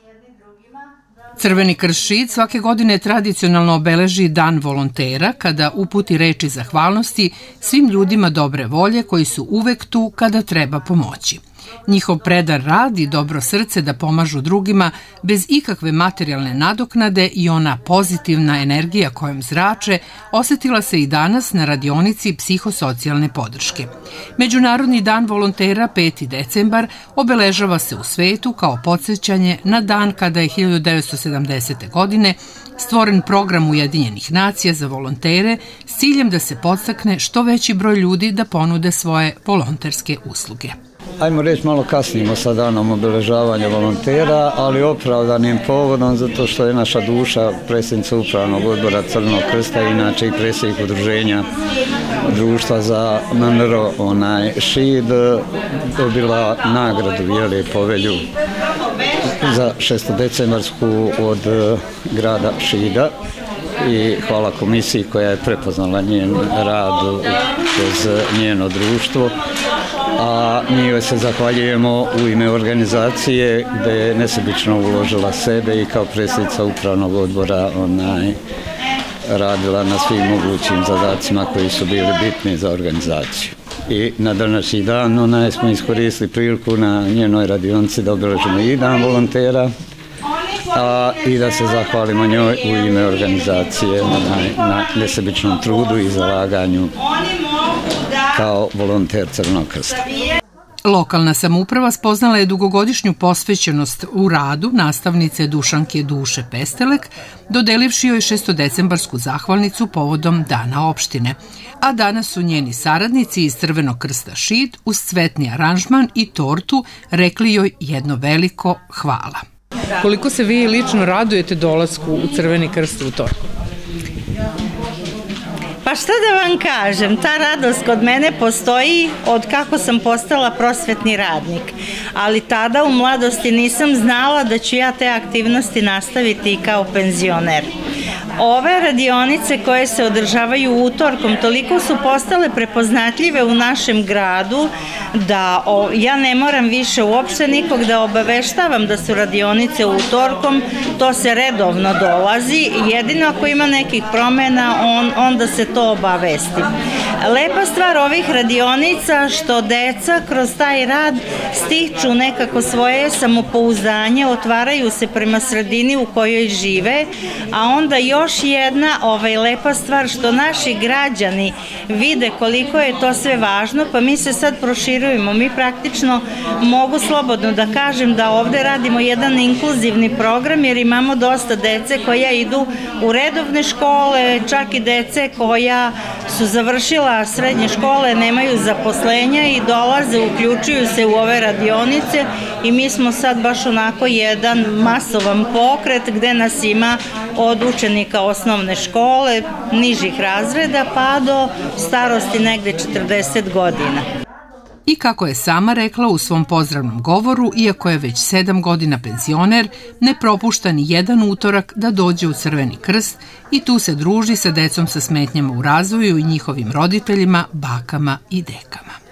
Crveni krst Šid svake godine tradicionalno obeleži Dan volontera kada uputi reči zahvalnosti svim ljudima dobre volje koji su uvek tu kada treba pomoći. Njihov predan rad i dobro srce da pomažu drugima bez ikakve materijalne nadoknade i ona pozitivna energija kojom zrače osetila se i danas na radionici psihosocijalne podrške. Međunarodni dan volontera 5. decembar obeležava se u svetu kao podsjećanje na dan kada je 1970. godine stvoren program Ujedinjenih nacija za volontere s ciljem da se podstakne što veći broj ljudi da ponude svoje volonterske usluge. Ajmo reći, malo kasnimo sa danom obeležavanja volontera, ali opravdanim povodom zato što je naša duša predsjednica upravnog odbora Crvenog krsta, inače i predsjednik udruženja društva za MNR Šid, dobila nagradu povelju za 6. od grada Šida i hvala komisiji koja je prepoznala njen rad kroz njeno društvo. A mi joj se zahvaljujemo u ime organizacije gde je nesebično uložila sebe i kao predsjednica upravnog odbora radila na svim mogućim zadacima koji su bili bitni za organizaciju. I na današnji dan smo iskoristili priliku na njenoj radionici da obeležimo i dan volontera, i da se zahvalimo njoj u ime organizacije na nesebičnom trudu i zalaganju kao volonter Crvenog krsta. Lokalna samouprava spoznala je dugogodišnju posvećenost u radu nastavnice Dušanke Duše Pestelek, dodelivši joj 6. zahvalnicu povodom Dana opštine. A danas su njeni saradnici iz Crvenog krsta Šid uz cvetni aranžman i tortu rekli joj jedno veliko hvala. Koliko se vi lično radujete dolasku u Crveni krst u utorku? Pa šta da vam kažem, ta radost kod mene postoji od kako sam postala prosvetni radnik, ali tada u mladosti nisam znala da ću ja te aktivnosti nastaviti i kao penzioner. Ove radionice koje se održavaju utorkom toliko su postale prepoznatljive u našem gradu da ja ne moram više uopšte nikog da obaveštavam da su radionice utorkom, to se redovno dolazi, jedino ako ima nekih promena onda se to obavesti. Lepa stvar ovih radionica što deca kroz taj rad stiču nekako svoje samopouzdanje, otvaraju se prema sredini u kojoj žive, a onda još jedna lepa stvar što naši građani vide koliko je to sve važno, pa mi se sad proširujemo. Mi praktično mogu slobodno da kažem da ovde radimo jedan inkluzivni program jer imamo dosta dece koja idu u redovne škole, čak i dece koja su završila srednje škole, nemaju zaposlenja i dolaze, uključuju se u ove radionice i mi smo sad baš onako jedan masovan pokret gde nas ima od učenika osnovne škole, nižih razreda pa do starosti negde 40 godina. I kako je sama rekla u svom pozdravnom govoru, iako je već 7 godina penzioner, ne propušta ni jedan utorak da dođe u Crveni krst i tu se druži sa decom sa smetnjama u razvoju i njihovim roditeljima, bakama i dekama.